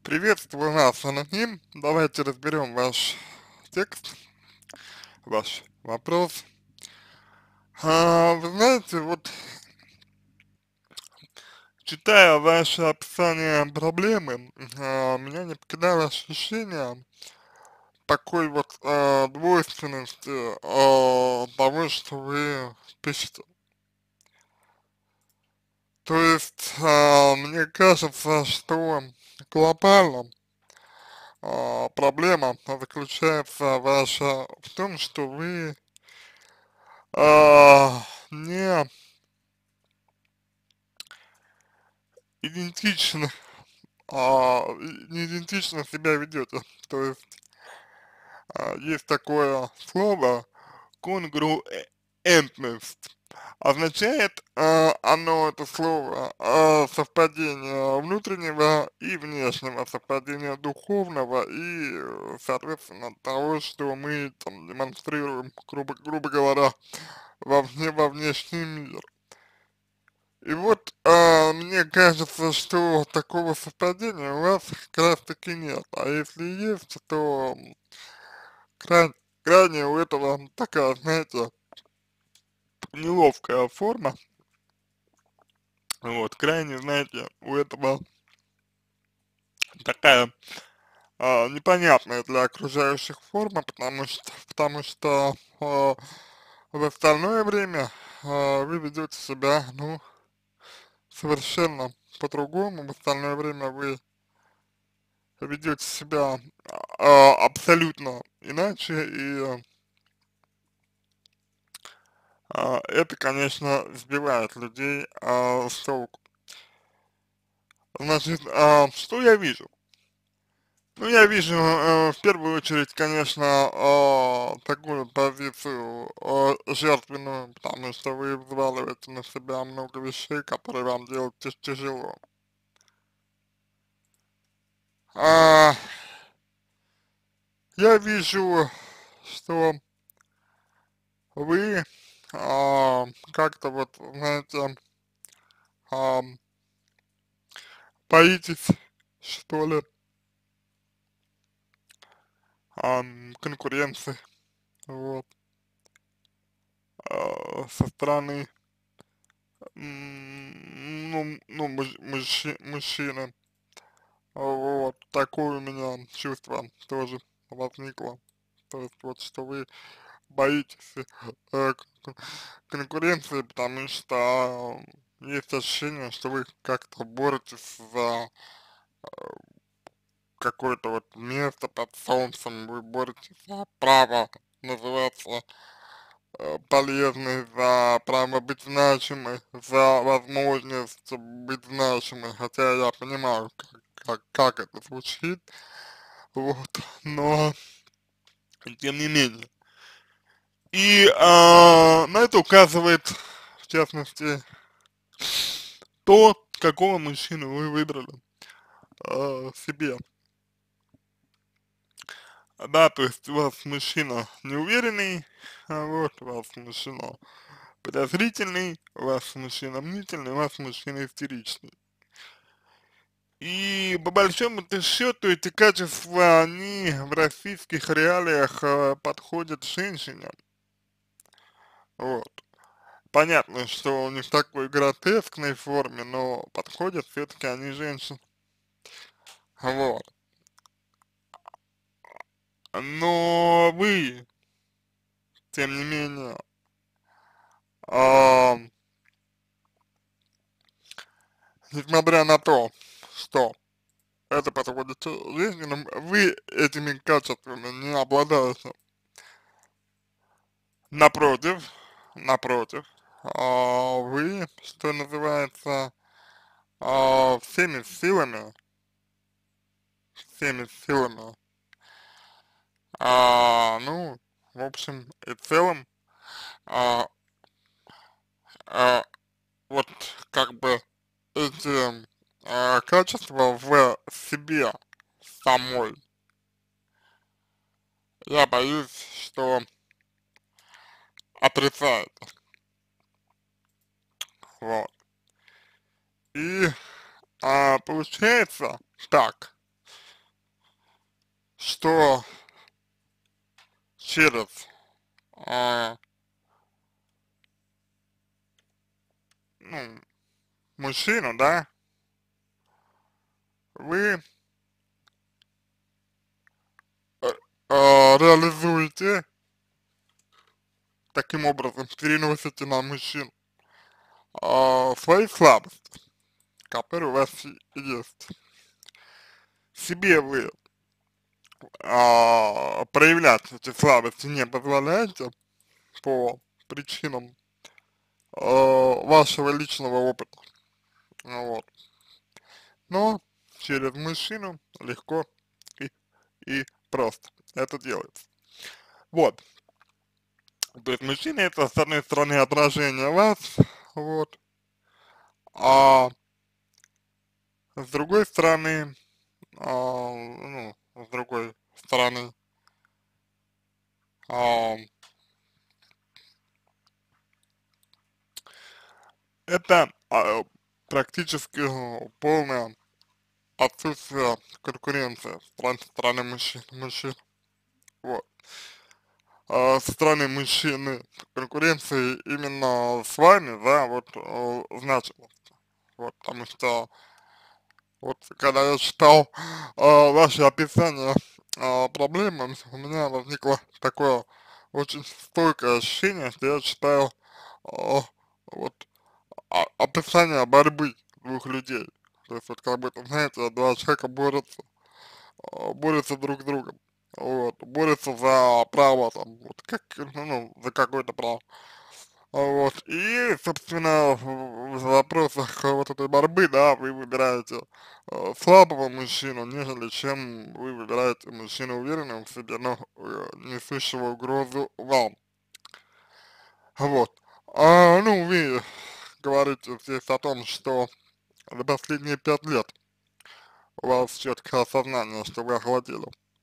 Приветствую вас, аноним. Давайте разберем ваш текст, ваш вопрос. Вы знаете, вот читая ваше описание проблемы, меня не покидало ощущение такой вот двойственности того, что вы пишете. То есть, мне кажется, что глобально проблема заключается ваша в том, что вы не идентично, не идентично себя ведете. То есть есть такое слово конгруентность. Означает оно, это слово, совпадение внутреннего и внешнего, совпадение духовного и, соответственно, того, что мы там демонстрируем, грубо говоря, во внешний мир. И вот, мне кажется, что такого совпадения у вас как раз таки нет. А если и есть, то край, крайне у этого такая, знаете, неловкая форма. Вот, крайне, знаете, у этого такая непонятная для окружающих форма, потому что в остальное время вы ведете себя, ну, совершенно по-другому. В остальное время вы ведете себя абсолютно иначе, и это, конечно, сбивает людей с толку. Значит, что я вижу? Ну, я вижу, в первую очередь, конечно, такую позицию жертвенную, потому что вы взваливаете на себя много вещей, которые вам делать тяжело. А, я вижу, что вы как-то вот, знаете, а, боитесь, что ли, конкуренции, вот, со стороны, мужчины, вот, такое у меня чувство тоже возникло, то есть вот, что вы боитесь конкуренции, потому что есть ощущение, что вы как-то боретесь за какое-то вот место под солнцем, вы боретесь за право называться полезной, за право быть значимой, за возможность быть значимой, хотя я понимаю, как это звучит, вот, но тем не менее. И на это указывает, в частности, то, какого мужчину вы выбрали себе. Да, то есть у вас мужчина неуверенный, вот, у вас мужчина подозрительный, у вас мужчина мнительный, у вас мужчина истеричный. И по большому-то счету эти качества, они в российских реалиях подходят женщине. Вот. Понятно, что не в такой гротескной форме, но подходят все-таки они женщин. Вот. Но вы, тем не менее, а, несмотря на то, что это подходит женщинам, вы этими качествами не обладаете. Напротив, напротив, вы, что называется, всеми силами, ну, в общем и целом, а, а, вот как бы эти качества в себе самой, я боюсь, что отрицает, вот. И получается так, что через а, ну, мужчину, да, вы э, реализуете таким образом, переносите на мужчин свои слабости, которые у вас есть. Себе вы проявлять эти слабости не позволяете по причинам вашего личного опыта. Вот. Но через мужчину легко и, и просто это делается. Вот. То есть мужчина это, с одной стороны, отражение вас, вот, а с другой стороны, ну, с другой стороны, а, это практически полное отсутствие конкуренции со стороны мужчин. Вот. Со стороны мужчины конкуренции именно с вами, да, вот, значимость. Вот, потому что вот когда я читал ваше описание проблемы, у меня возникло такое очень стойкое ощущение, что я читаю а, вот описание борьбы двух людей. То есть вот как будто, знаете, два человека борются друг с другом. Вот, борются за право, там, вот, как, ну, за какое-то право. Вот, и, собственно, в вопросах вот этой борьбы, да, вы выбираете слабого мужчину, нежели чем вы выбираете мужчину уверенного в себе, но несущего угрозу вам. Вот. Ну, вы говорите здесь о том, что за последние 5 лет у вас четкое осознание, что вы охладели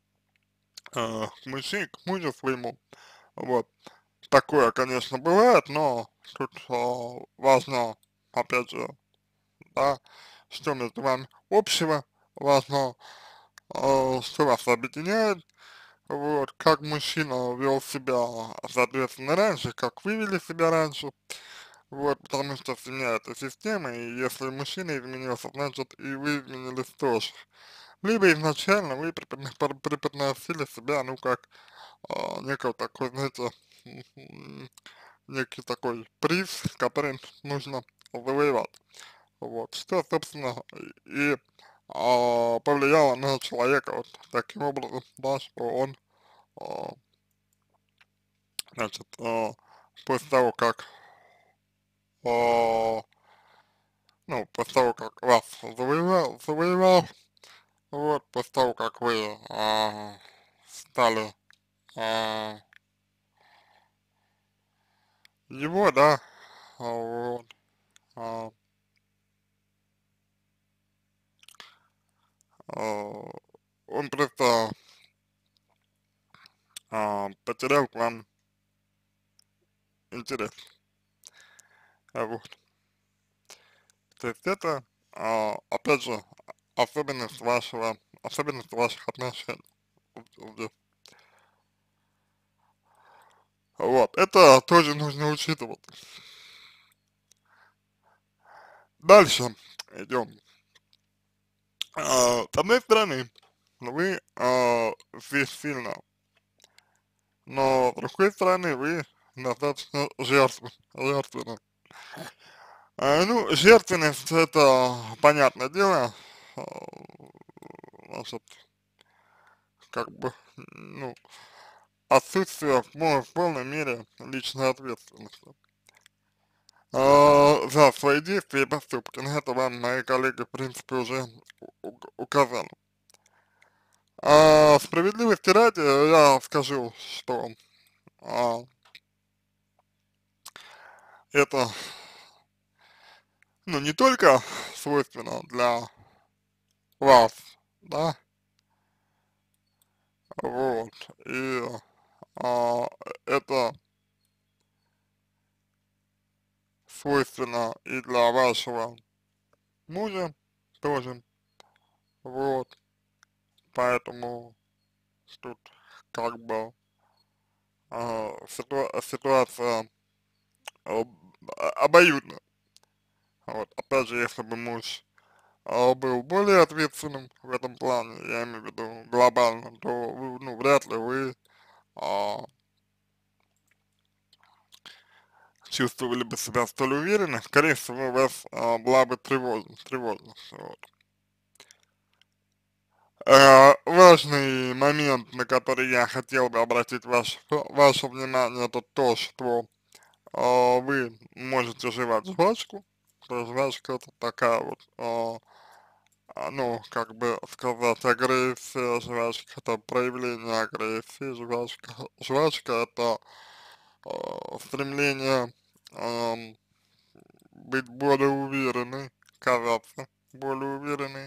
к мужчине, к мужу своему. Вот. Такое, конечно, бывает, но тут важно, опять же, да, что между вами общего, важно, что вас объединяет, вот, как мужчина вел себя, соответственно, раньше, как вы вели себя раньше, вот, потому что семья это система, и если мужчина изменился, значит и вы изменились тоже. Либо изначально вы преподносили себя, ну, как некого такой, знаете, некий такой приз, который нужно завоевать. Вот, что, собственно, и повлияло на человека вот таким образом, да, что он, а, значит, после того, как, а, ну, после того, как вас завоевал, вот, после того, как вы стали а, его, да, вот, а, а, он просто потерял к вам интерес, вот. То есть это, опять же, особенность ваших отношений. Вот, вот, это тоже нужно учитывать. Дальше идем. С одной стороны, вы здесь сильно, но с другой стороны, вы достаточно жертвенны. Ну, жертвенность это понятное дело, а, значит, как бы, ну, отсутствие в полной мере личной ответственности за свои действия и поступки. На это вам мои коллеги, в принципе, уже указали. Справедливости ради, я скажу, что а, это, ну, не только свойственно для вас, да, вот, и а, это свойственно и для вашего мужа тоже, вот, поэтому тут как бы ситуация об- обоюдна. Вот, опять же, если бы муж был более ответственным в этом плане, я имею в виду глобально, то ну, вряд ли вы а, чувствовали бы себя столь уверенно, скорее всего, у вас была бы тревожность. Вот. Важный момент, на который я хотел бы обратить ваше внимание, это то, что вы можете жевать жвачку. То есть жвачка это такая вот, ну, как бы сказать, агрессия, жвачка это проявление агрессии, жвачка это стремление быть более уверенной, казаться более уверенной.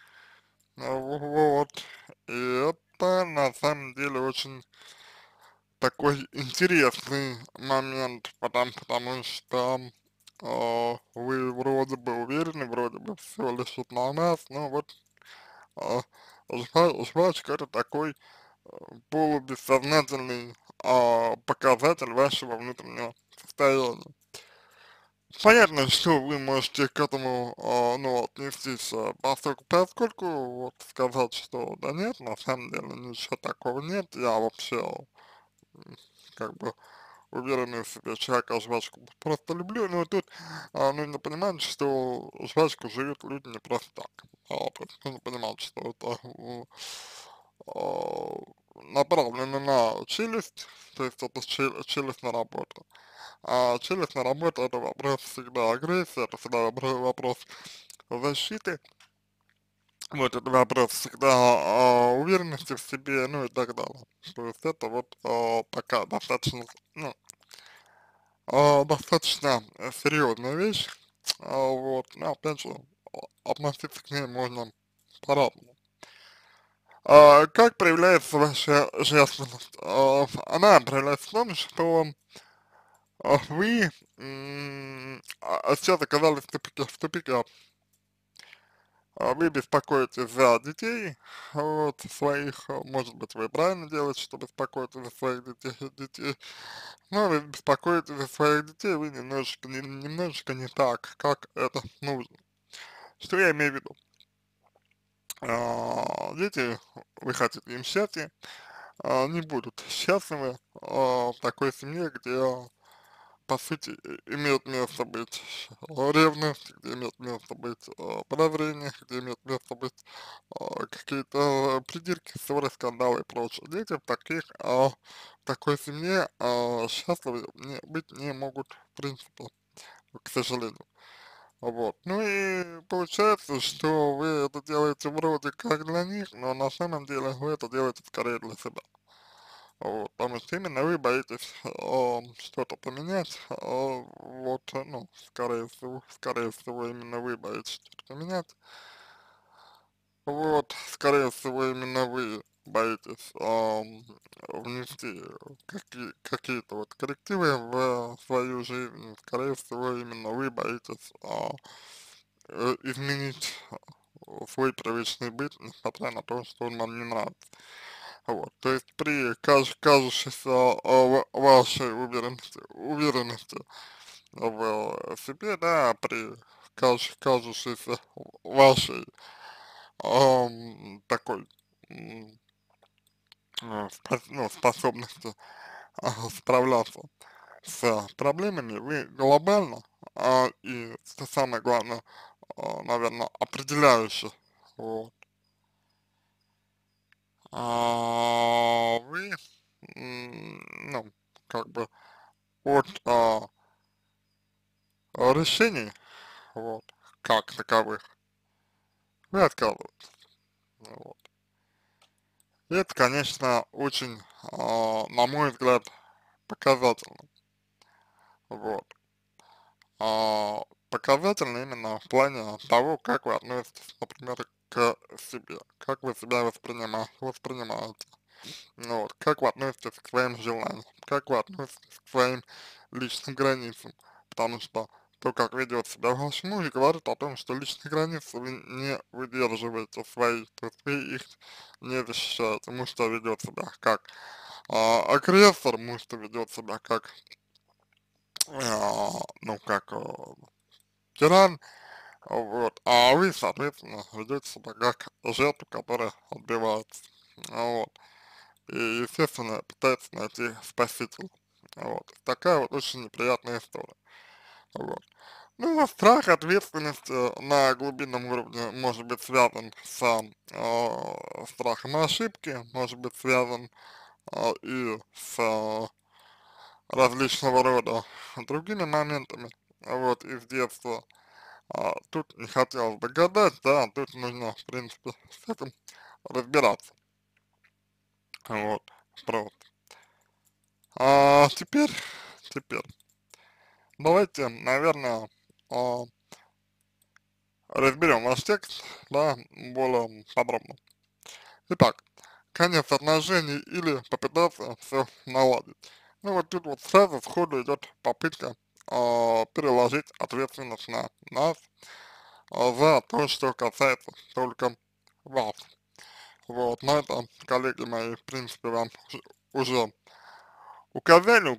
Вот. И это на самом деле очень такой интересный момент, потому что вы вроде бы уверены, вроде бы все лежит на нас, но вот а, жвачка это такой полубессознательный показатель вашего внутреннего состояния. Понятно, что вы можете к этому, ну, отнестись поскольку вот сказать, что да нет, на самом деле ничего такого нет, я вообще как бы уверенный в себе человек, а жвачку просто люблю, но тут нужно понимать, что жвачку жуют люди не просто так, то есть нужно понимать, что это направлено на челюсть, то есть это челюстная работа. А челюстная работа это вопрос всегда агрессии, это всегда вопрос защиты, вот это вопрос всегда уверенности в себе, ну и так далее. То есть это вот такая достаточно, ну, достаточно серьезная вещь, вот, но опять же, относиться к ней можно по-разному. Как проявляется ваша женственность? Она проявляется в том, что вы сейчас оказались в тупике, вы беспокоитесь за детей, вот, своих, может быть, вы правильно делаете, что беспокоитесь за своих детей, но вы беспокоитесь за своих детей, вы немножечко не так, как это нужно. Что я имею в виду? Дети, вы хотите им счастья, не будут счастливы в такой семье, где по сути, имеет место быть ревность, где имеет место быть подозрение, где имеет место быть какие-то придирки, ссоры, скандалы и прочее. Дети в в такой семье счастливы быть не могут, в принципе, к сожалению. Вот. Ну и получается, что вы это делаете вроде как для них, но на самом деле вы это делаете скорее для себя. Вот, потому что именно вы боитесь что-то поменять, вот, ну, скорее всего, именно вы боитесь что-то поменять, вот, скорее всего, именно вы боитесь внести какие-то вот коррективы в свою жизнь, скорее всего, именно вы боитесь изменить свой привычный быт, несмотря на то, что он вам не нравится. Вот, то есть при кажущейся вашей уверенности в себе, да, при кажущейся вашей такой ну, способности справляться с проблемами, вы глобально и, что самое главное, наверное, определяюще, вот, вы, ну, как бы от решений, вот, как таковых, вы отказываетесь, вот. И это, конечно, очень, на мой взгляд, показательно, вот. Показательно именно в плане того, как вы относитесь, например, к себе, как вы себя воспринимаете, ну вот, как вы относитесь к своим желаниям, как вы относитесь к своим личным границам, потому что то, как ведет себя ваш муж, говорит о том, что личные границы вы не выдерживаете свои, то есть вы их не защищаете. Муж-то ведет себя как агрессор, муж-то ведет себя как, ну, как тиран, вот, а вы, соответственно, ведете себя как жертва, которая отбивается, вот, и, естественно, пытается найти спасителя, вот. Такая вот очень неприятная история, вот. Ну, а страх ответственности на глубинном уровне может быть связан с страхом ошибки, может быть связан и с различного рода другими моментами, вот, из детства. Тут не хотелось бы гадать, да, тут нужно, в принципе, с этим разбираться, вот, просто. Теперь, давайте, наверное, а, разберем ваш текст, да, более подробно. Итак, конец отношений или попытаться все наладить. Ну вот тут вот сразу сходу идет попытка переложить ответственность на нас за то, что касается только вас. Вот, на это, коллеги мои, в принципе, вам уже указали,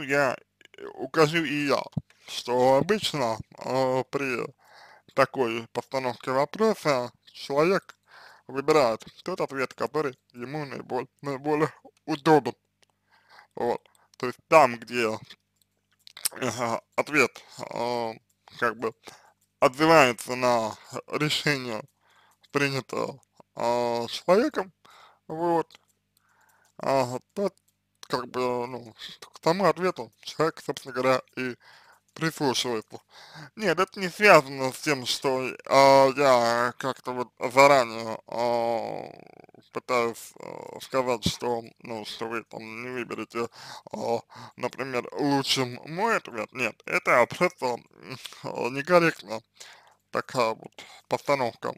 укажу и я, что обычно при такой постановке вопроса человек выбирает тот ответ, который ему наиболее удобен. Вот. То есть там, где ответ как бы отзывается на решение, принятое человеком, вот, то как бы, ну, к тому ответу человек, собственно говоря, и прислушивается. Нет, это не связано с тем, что я как-то вот заранее пытаюсь сказать, что, ну, что вы там не выберете, а, например, лучшим мой ответ. Нет, это просто некорректно такая вот постановка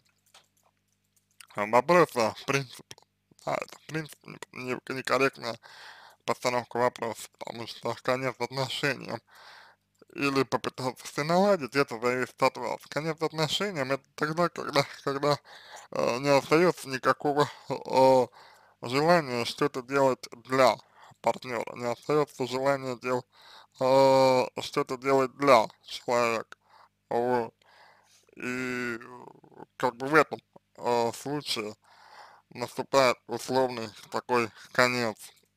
вопроса, в принципе. Это, в принципе, некорректная постановка вопроса, потому что конец отношениям или попытаться все наладить, это зависит от вас. Конец отношениям это тогда, когда не остается никакого желания что-то делать для партнера, не остается желания что-то делать для человека. Вот. И как бы в этом случае наступает условный такой конец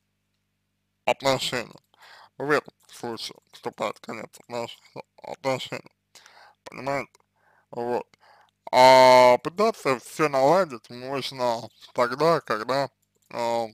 отношений. В этом случае наступает конец отношений. Понимаете? Вот. А пытаться все наладить можно тогда, когда, а,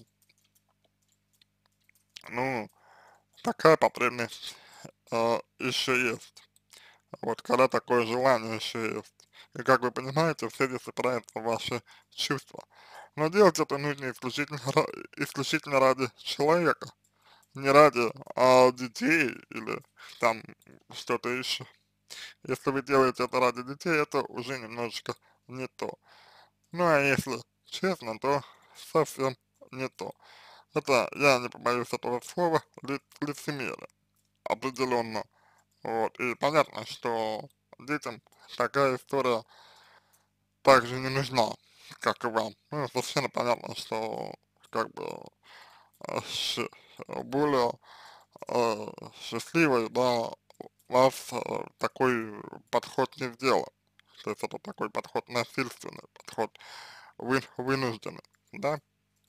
ну, такая потребность еще есть. Вот, когда такое желание еще есть. И как вы понимаете, все здесь опирается в ваши чувства. Но делать это нужно исключительно ради человека, не ради детей или там что-то еще. Если вы делаете это ради детей, это уже немножечко не то. Ну а если честно, то совсем не то. Это, я не побоюсь этого слова, лицемерие, определенно. Вот, и понятно, что детям такая история также не нужна, как и вам. Ну, совершенно понятно, что как бы э, щ- более э, счастливой, да, вас такой подход не сделал. То есть это такой подход насильственный, подход вынужденный, да.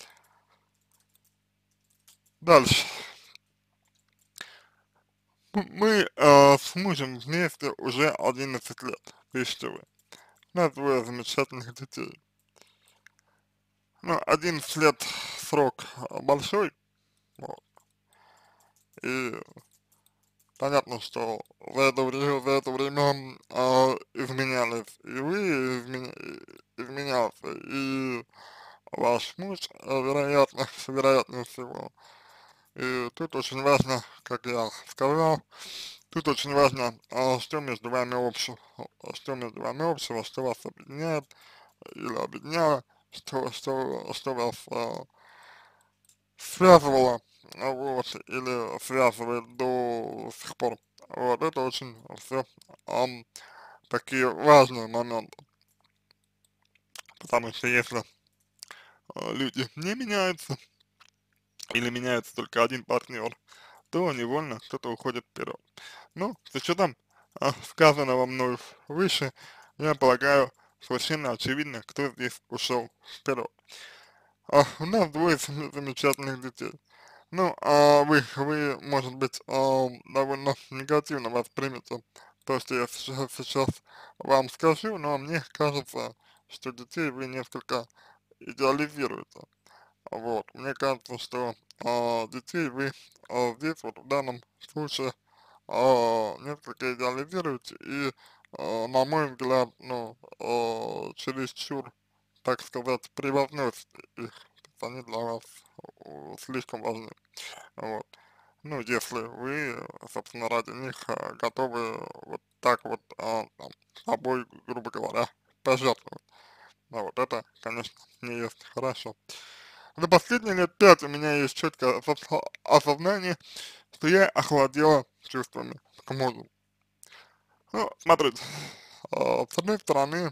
Дальше. Мы с мужем вместе уже 11 лет, пишите вы. У нас двое замечательных детей. Ну, 11 лет срок большой, вот, и понятно, что за это время изменялись и вы, изменялся и ваш муж, вероятно, вероятнее всего. И тут очень важно, как я сказал, тут очень важно, что между вами общего, что между вами общего, что вас объединяет или объединяло, что вас связывало, вот, или связывает до сих пор, Вот, это очень все такие важные моменты, потому что если люди не меняются, или меняется только один партнер, то невольно кто-то уходит вперед. Ну, с учетом сказанного мной выше, я полагаю, совершенно очевидно, кто здесь ушел вперед. У нас двое замечательных детей. Ну, вы, может быть, довольно негативно воспримете то, что я сейчас вам скажу, но мне кажется, что детей вы несколько идеализируете. Вот, мне кажется, что детей вы здесь, вот в данном случае, несколько идеализируете и, на мой взгляд, ну, чересчур, так сказать, превозносите их, то есть они для вас слишком важны, вот. Ну, если вы, собственно, ради них готовы вот так вот там, собой, грубо говоря, пожертвовать. Ну, вот это, конечно, не есть хорошо. За последние лет 5 у меня есть четкое осознание, что я охладела чувствами к мужу. Ну, смотрите, с одной стороны,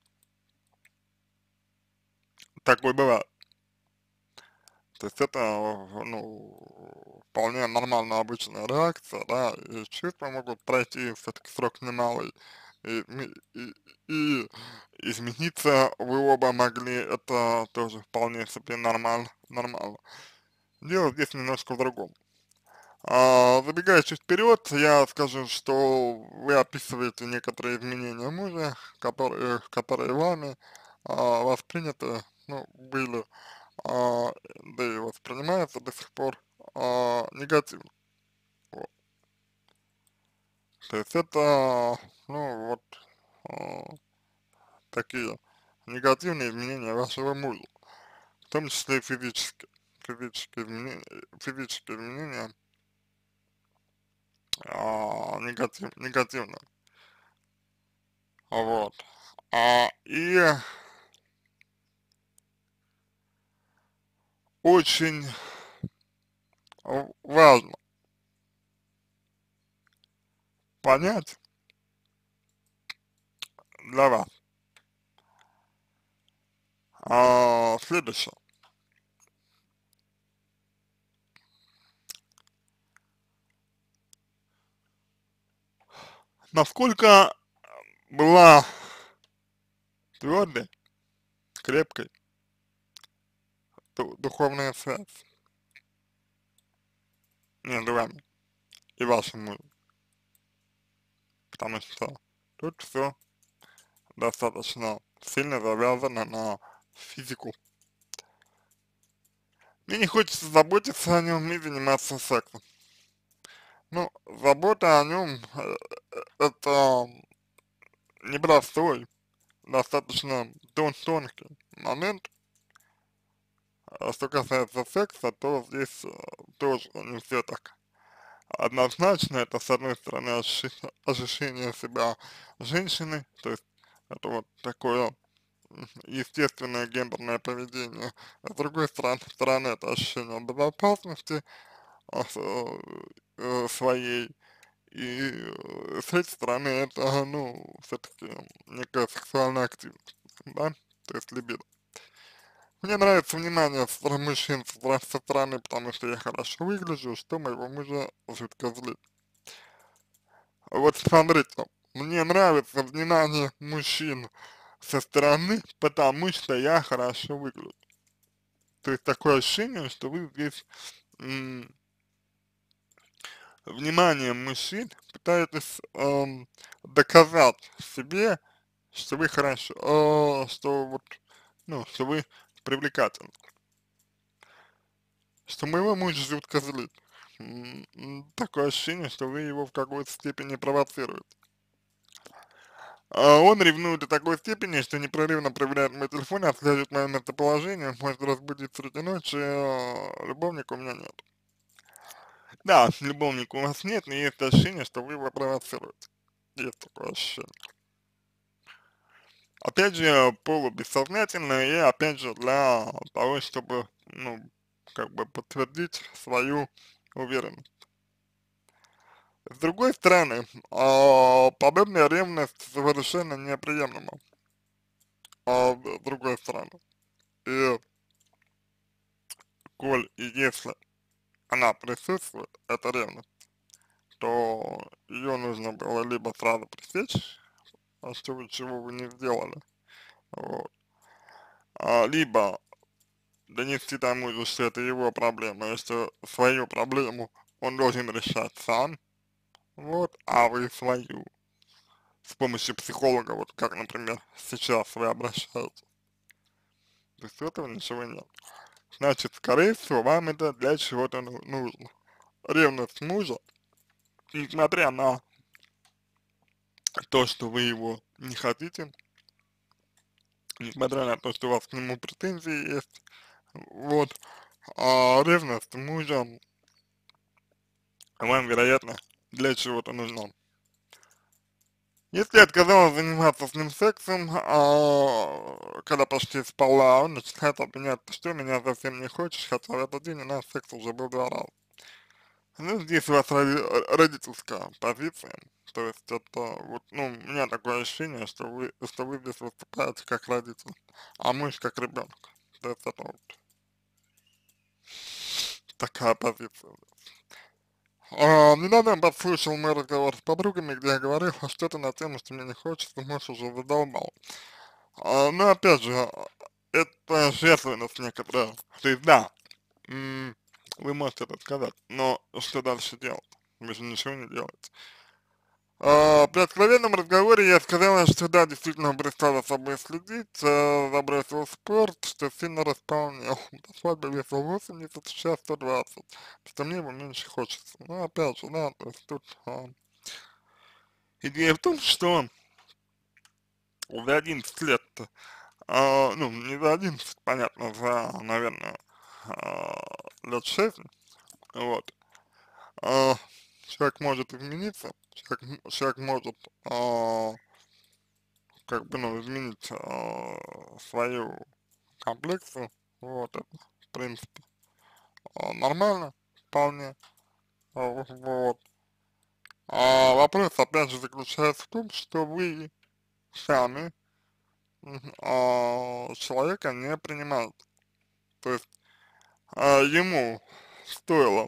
такое бывает. То есть это, ну, вполне нормальная обычная реакция, да, и чувства могут пройти все-таки срок немалый, и, и измениться вы оба могли, это тоже вполне себе нормально. Дело здесь немножко в другом. Забегая чуть вперед, я скажу, что вы описываете некоторые изменения мужа, которые вами восприняты, ну, были, да и воспринимаются до сих пор негативно. Вот. То есть это, ну, вот а, такие негативные изменения вашего мужа, в том числе и физические изменения негативно. Вот. И очень важно понять для вас следующее. Насколько была твердой, крепкой духовная связь между вами и вашим мужем. Потому что тут все достаточно сильно завязано на физику. Мне не хочется заботиться о нем и заниматься сексом. Ну, забота о нем это непростой, достаточно тонкий момент. Что касается секса, то здесь тоже не все так однозначно. Это, с одной стороны, ощущение себя женщины, то есть это вот такое естественное гендерное поведение. А с другой стороны, это ощущение безопасности своей. И с третьей стороны, это, ну, все-таки некая сексуальная активность, да, то есть либидо. Мне нравится внимание мужчин со стороны, потому что я хорошо выгляжу, что моего мужа жутко злит. Вот смотрите, мне нравится внимание мужчин со стороны, потому что я хорошо выгляжу. То есть такое ощущение, что вы здесь вниманием мужчин пытаетесь доказать себе, что вы хорошо, что вот, ну, что вы привлекательны, что моего мужа жутко злит. Такое ощущение, что вы его в какой-то степени провоцируете. Он ревнует до такой степени, что непрерывно проверяет мой телефон, отслеживает мое местоположение, может разбудить среди ночи, любовника у меня нет. Да, любовника у вас нет, но есть ощущение, что вы его провоцируете. Есть такое ощущение. Опять же, полубессознательно и опять же для того, чтобы, ну, как бы подтвердить свою уверенность. С другой стороны, подобная ревность совершенно неприемлема, с другой стороны. И коль и если она присутствует, эта ревность, то ее нужно было либо сразу пресечь, чего вы не сделали, вот, либо донести тому же, что это его проблема, и что свою проблему он должен решать сам, вот, а вы свою с помощью психолога, вот как, например, сейчас вы обращаетесь. То есть этого ничего нет. Значит, скорее всего, вам это для чего-то нужно. Ревность мужа, несмотря на то, что вы его не хотите, несмотря на то, что у вас к нему претензии есть, вот, ревность мужа вам, вероятно, для чего-то нужна. Если я отказалась заниматься с ним сексом, когда почти спала, он начинает обвинять, ты что, меня совсем не хочешь, хотя в этот день у нас секс уже был 2 раза. Ну, здесь у вас родительская позиция, то есть это вот, ну, у меня такое ощущение, что вы здесь выступаете как родитель, а муж как ребенок. То есть это вот такая позиция. Недавно я подслушал мой разговор с подругами, где я говорил что-то на тему, что мне не хочется, муж уже задолбал. Но опять же, это жертвенность некоторая. То есть да, вы можете это сказать, но что дальше делать? Вы же ничего не делаете. При откровенном разговоре я сказала, что да, действительно перестала за собой следить, забросил спорт, что сильно располнел. До свадьбы весил 80, сейчас 120, что мне его меньше хочется. Ну, опять же, да, то есть тут идея в том, что за 11 лет, ну, не за 11, понятно, за, наверное, лет 6, вот, а, человек может измениться, человек может, как бы, ну, изменить свою комплекцию, вот, это, в принципе, нормально, вполне, вот. Вопрос, опять же, заключается в том, что вы сами человека не принимаете, то есть ему стоило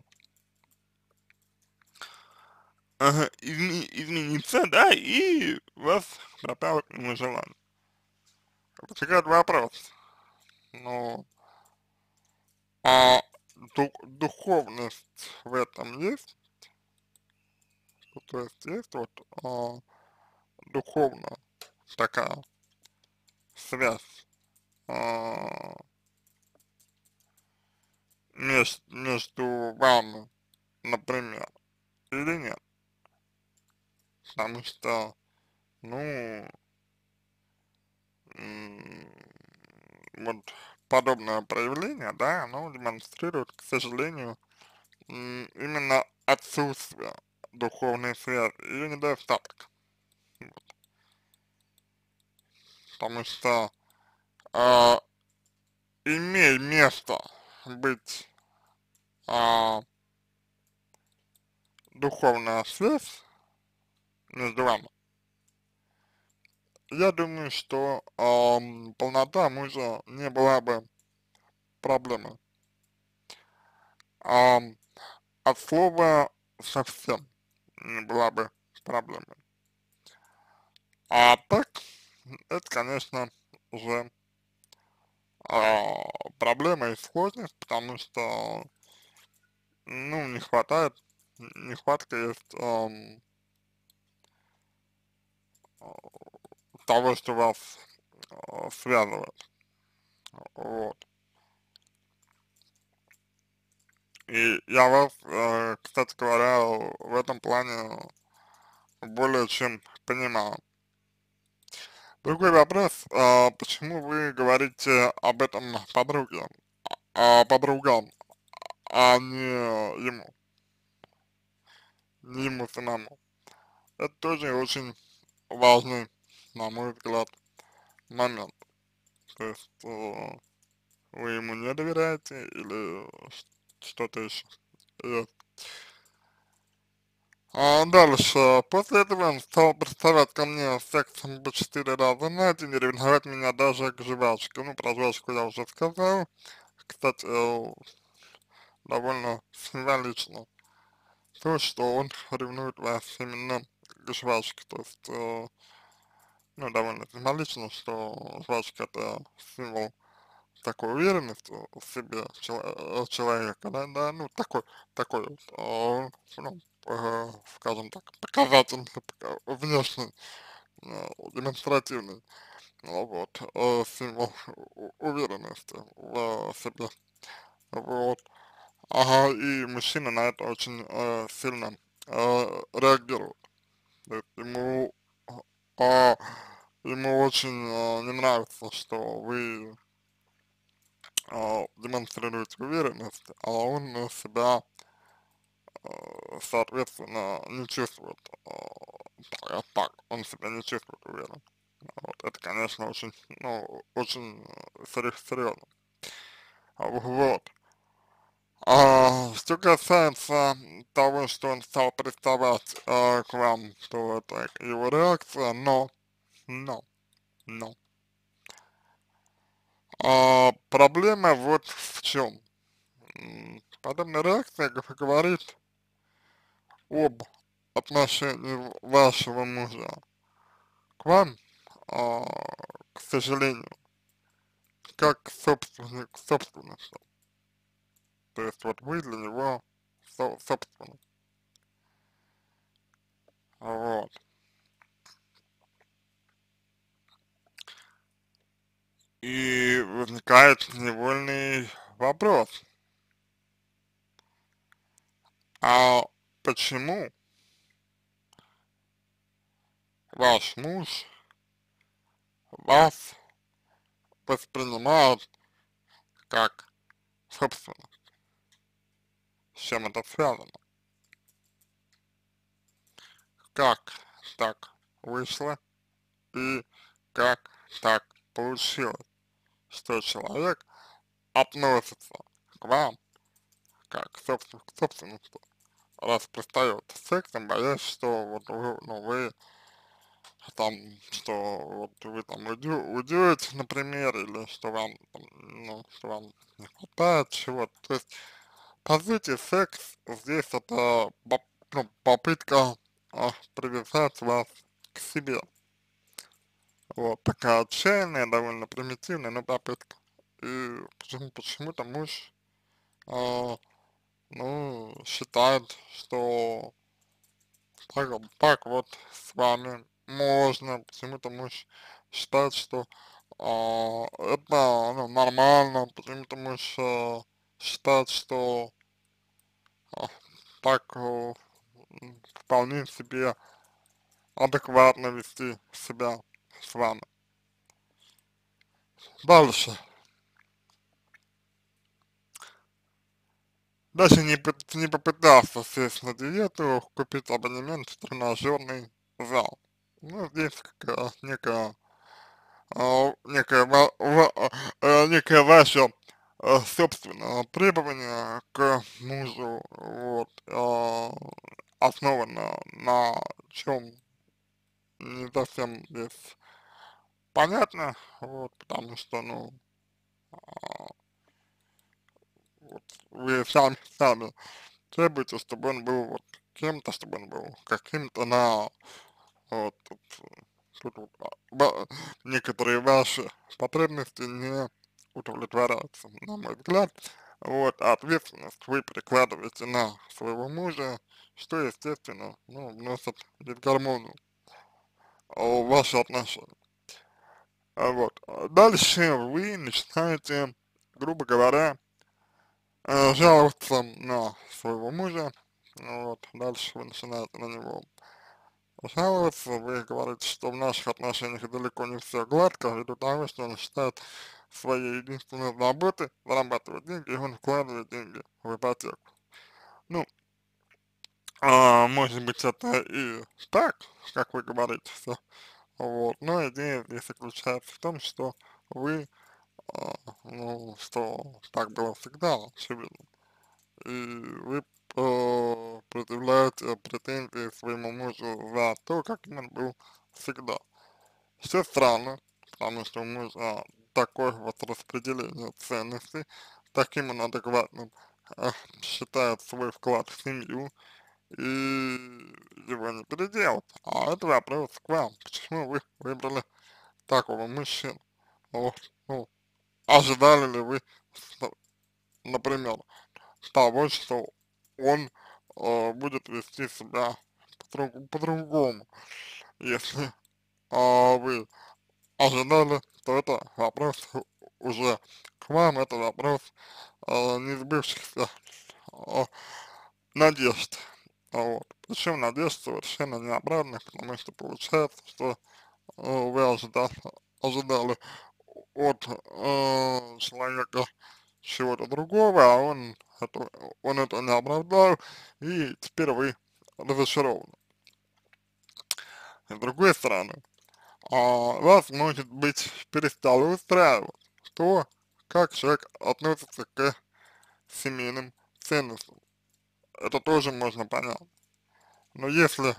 измениться, да, и у вас пропало к нему желание. Возникает вопрос, ну, а духовность в этом есть? Ну, то есть есть вот духовная такая связь а, между вами, например, или нет? Потому что, ну, вот подобное проявление, да, оно демонстрирует, к сожалению, именно отсутствие духовной связи, ее недостаток. Потому что а, имея место быть а, духовная связь между вами, я думаю, что полнота мужа не была бы проблемой. Ам, От слова совсем не была бы проблемой. А так, это, конечно, уже проблема и сложность, потому что, ну, нехватка есть того, что вас связывает, вот. И я вас, кстати говоря, в этом плане более чем понимаю. Другой вопрос, почему вы говорите об этом подругам, а не ему самому? Это тоже очень важный, на мой взгляд, момент. То есть, вы ему не доверяете или что-то еще? Дальше, после этого он стал приставать ко мне с сексом по 4 раза на день и ревновать меня даже к жвачке. Ну, про жвачку я уже сказал. Кстати, довольно символично то, что он ревнует вас именно к жвачке. То есть, ну, довольно символично, что жвачка это символ такой уверенности в себе человека, да, ну, такой вот, ну, скажем так, показательный, внешний, демонстративный, вот, символ уверенности в себе, вот. Ага, и мужчина на это очень сильно реагирует. То есть а, ему очень не нравится, что вы демонстрируете уверенность, а он себя, соответственно, не чувствует, так, он себя не чувствует уверенно. Вот, это, конечно, очень, ну, очень серьезно. Вот. Что касается того, что он стал приставать к вам, то это его реакция, но, но. Проблема вот в чем. Подобная реакция говорит об отношении вашего мужа к вам, а, к сожалению, как к собственности. То есть вот вы для него собственность. Вот. И возникает невольный вопрос, а почему ваш муж вас воспринимает как собственность? С чем это связано? Как так вышло и как так получилось, что человек относится к вам как к собственности, раз пристает с сексом, боясь, что вот вы, ну, вы там, что вот вы там уйдете, например, или что вам, там, ну, что вам не хватает чего-то. То есть, по сути, секс здесь это ну, попытка привязать вас к себе. Вот, такая отчаянная, довольно примитивная, но попытка. И почему-то муж, а, ну, считает, что так вот с вами можно, почему-то муж считает, что это, ну, нормально, почему-то муж считает, что а, так вполне себе адекватно вести себя с вами. Дальше. Даже не попытался сесть на диету, купить абонемент в тренажерный зал. Ну, здесь некая, некое ваше собственное требование к мужу, вот, основано на чем не совсем здесь понятно, вот, потому что, ну, а, вот, вы сами требуете, чтобы он был вот кем-то, чтобы он был каким-то на вот тут вот, некоторые ваши потребности не удовлетворяются, на мой взгляд. Вот, а ответственность вы перекладываете на своего мужа, что, естественно, ну, вносит дисгармонию в ваши отношения. Вот. Дальше вы начинаете, грубо говоря, жаловаться на своего мужа, вот, дальше вы начинаете на него жаловаться, вы говорите, что в наших отношениях далеко не все гладко, ввиду того, что он считает своей единственной заботой зарабатывать деньги, и он вкладывает деньги в ипотеку. Ну, может быть, это и так, как вы говорите, все, вот, но идея здесь заключается в том, что вы, ну, что так было всегда, очевидно, и вы предъявляете претензии своему мужу за то, каким он был всегда. Все странно, потому что у мужа такое вот распределение ценностей, таким он адекватным э, считает свой вклад в семью, и его не переделать. А это вопрос к вам, почему вы выбрали такого мужчину? Вот, ну, ожидали ли вы, например, того, что он будет вести себя по-другому, если вы ожидали, то это вопрос уже к вам, это вопрос несбывшихся э, надежд. Вот. Причем надежд совершенно не оправданных, потому что получается, что вы ожидали от человека чего-то другого, а он это не оправдал, и теперь вы разочарованы. С другой стороны, вас, может быть, перестало устраивать то, как человек относится к семейным ценностям. Это тоже можно понять. Но если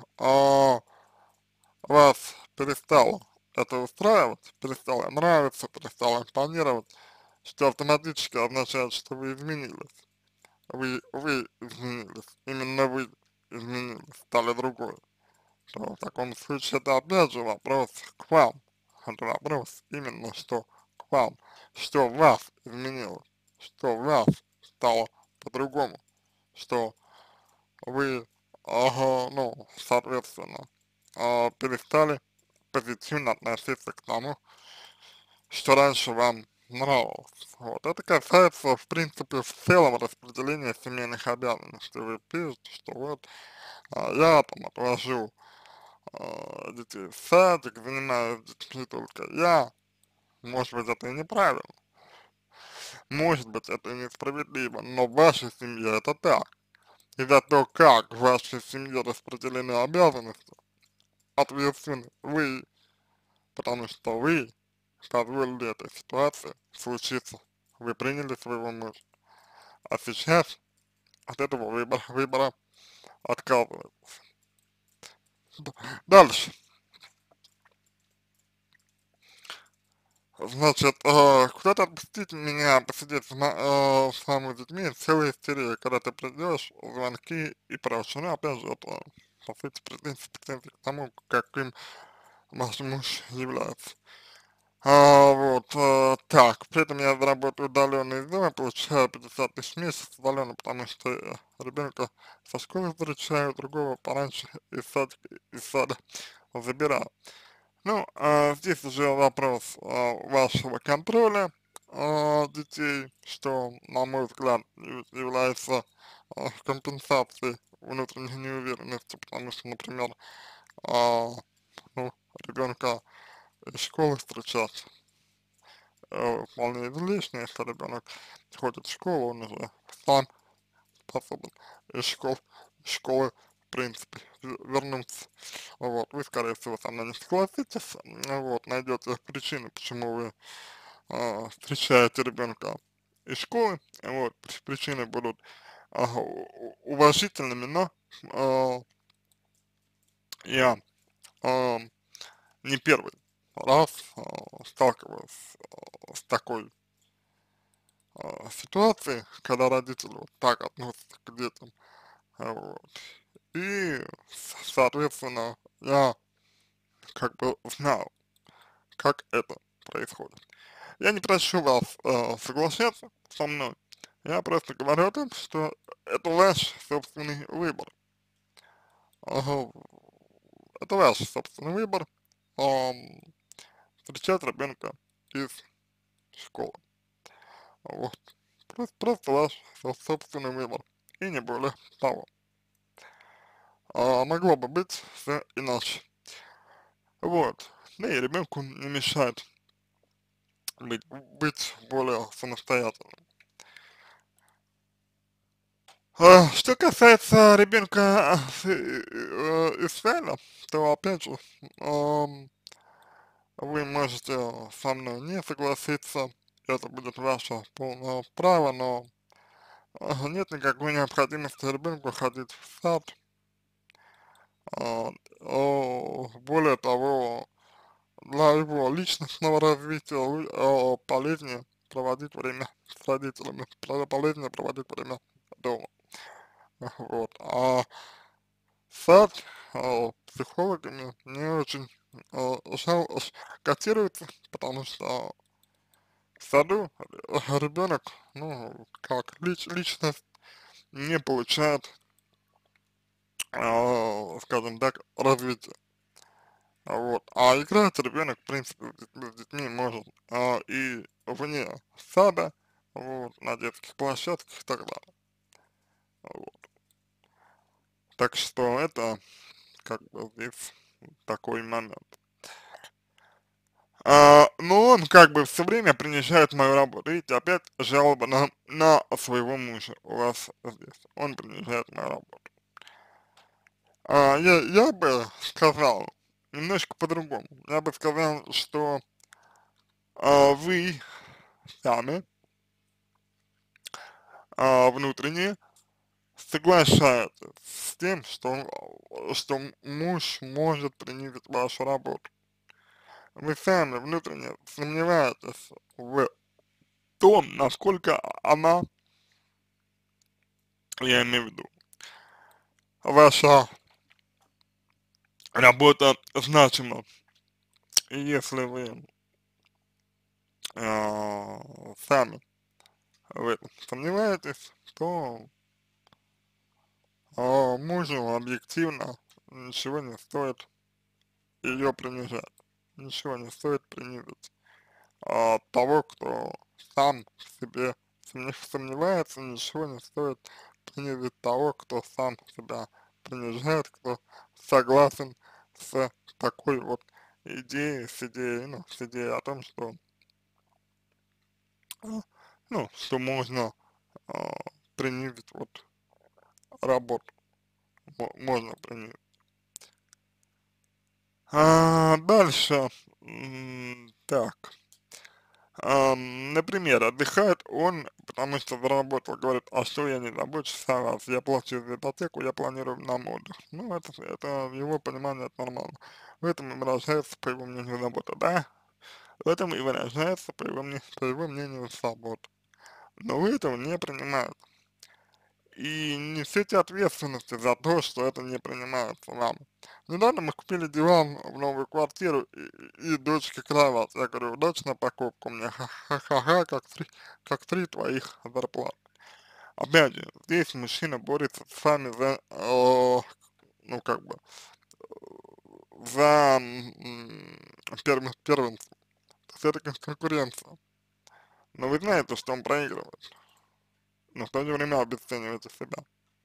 вас перестало это устраивать, перестало нравиться, перестало импонировать, что автоматически означает, что вы изменились. Вы изменились. Именно вы изменились, стали другой. То в таком случае это опять же вопрос к вам. Это вопрос именно что к вам. Что в вас изменилось, что в вас стало по-другому, что вы, ну, соответственно, перестали позитивно относиться к тому, что раньше вам нравилось. Вот. Это касается, в принципе, в целом распределения семейных обязанностей. Вы пишете, что вот я там отвожу детей в садик, занимаюсь детьми только я. Может быть, это и неправильно, может быть, это и несправедливо, но в вашей семье это так. И за то, как в вашей семье распределены обязанности, ответственны вы, потому что вы позволили этой ситуации случиться. Вы приняли своего мужа. А сейчас от этого выбора отказываетесь. Дальше. Значит, куда-то отпустить меня, посидеть с мамой, с детьми, целая истерия, когда ты придешь, звонки и прочее. Ну, опять же, это, по сути, претензии к тому, каким ваш муж является. Вот, так, при этом я работаю удаленно из дома, получаю 50 тысяч в месяц удаленно, потому что ребенка со школы встречаю, другого пораньше из сада забираю. Ну, здесь уже вопрос вашего контроля детей, что, на мой взгляд, является компенсацией внутренней неуверенности, потому что, например, ну, ребенка из школы встречать вполне излишне, если ребенок ходит в школу, он уже сам способен из школы, в принципе, вернуться. Вот, вы, скорее всего, со мной не согласитесь, вот, найдете причины, почему вы встречаете ребенка из школы, вот, причины будут уважительными, но я а, не первый раз сталкиваюсь с такой ситуации, когда родители вот так относятся к детям, вот. И, соответственно, я как бы знаю, как это происходит. Я не прошу вас соглашаться со мной, я просто говорю о том, что это ваш собственный выбор. Ага, это ваш собственный выбор ам, встречать ребенка из школы. Вот. Просто ваш собственный выбор. И не более того. Могло бы быть все иначе. Вот. Да и ребенку не мешает быть более самостоятельным. Что касается ребенка из Израиля, то опять же, вы можете со мной не согласиться, это будет ваше полное право, но нет никакой необходимости ребенку ходить в сад. Более того, для его личностного развития полезнее проводить время с родителями, полезнее проводить время дома. Вот. А сад психологами не очень котируется, потому что в саду ребенок, ну, как личность не получает, скажем так, развития. Вот. А играть ребенок, в принципе, с детьми может и вне сада, вот, на детских площадках и так далее. Вот. Так что это как бы здесь такой момент. Но он как бы все время принижает мою работу. Видите, опять жалоба на своего мужа у вас здесь. Он принижает мою работу. Я бы сказал немножко по-другому. Я бы сказал, что вы сами внутренне соглашаетесь с тем, что муж может принизить вашу работу. Вы сами внутренне сомневаетесь в том, насколько она, я имею в виду, ваша работа значима. И если вы сами в этом сомневаетесь, то мужу объективно ничего не стоит ее принижать. Ничего не стоит принизить того, кто сам в себе сомневается, ничего не стоит принизить того, кто сам себя принижает, кто согласен с такой вот идеей, с идеей о том, что, а, ну, что можно а, принизить вот работу, можно принизить. Дальше, так. Например, отдыхает он, потому что заработал, говорит, а что я не забочусь о вас, я плачу за ипотеку, я планирую нам отдых. Ну, это в его понимании это нормально. В этом и выражается, по его мнению, забота, да? В этом и выражается, по его мнению, свобода. Но вы этого не принимаете. И несете ответственности за то, что это не принимается вами. Недавно мы купили диван в новую квартиру и дочке кровать. Я говорю, дочь на покупку мне, ха-ха-ха, как три твоих зарплат. Опять же, здесь мужчина борется с вами за, ну как бы, за первенство. То есть это конкуренция. Но вы знаете, что он проигрывает. Но в то же время обесцениваете себя.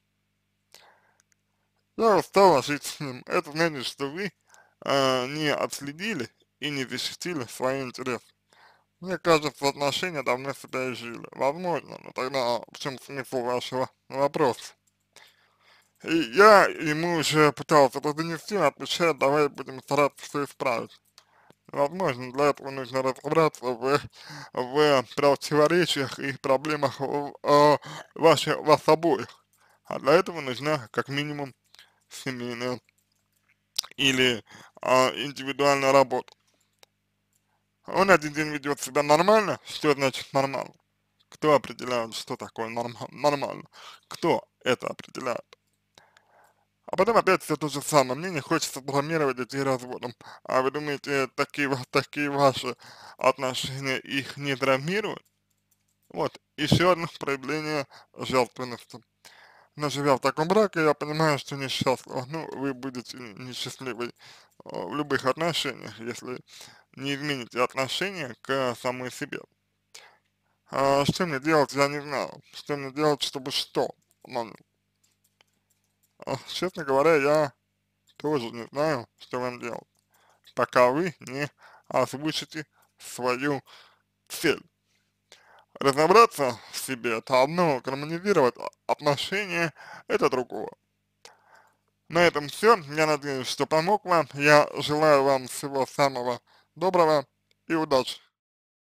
Я устал жить с ним. Это значит, что вы не отследили и не защитили свои интересы. Мне кажется, отношения давно себя изжили. Возможно, но тогда в чем смысл вашего вопроса? И я ему уже пытался это донести, он отвечает, давай будем стараться все исправить. Возможно, для этого нужно разобраться в противоречиях и проблемах вас обоих. А для этого нужна как минимум семейная или индивидуальная работа. Он один день ведет себя нормально, что значит нормально? Кто определяет, что такое нормально? Кто это определяет? А потом опять все то же самое. Мне не хочется травмировать детей разводом. А вы думаете, такие ваши отношения их не травмируют? Вот, еще одно проявление жертвенности. Но живя в таком браке, я понимаю, что несчастливы. Ну, вы будете несчастливы в любых отношениях, если не измените отношение к самой себе. Что мне делать, я не знаю. Что мне делать, чтобы что? Ну, честно говоря, я тоже не знаю, что вам делать, пока вы не озвучите свою цель. Разобраться в себе — это одно, гармонизировать отношения — это другое. На этом все. Я надеюсь, что помог вам. Я желаю вам всего самого доброго и удачи.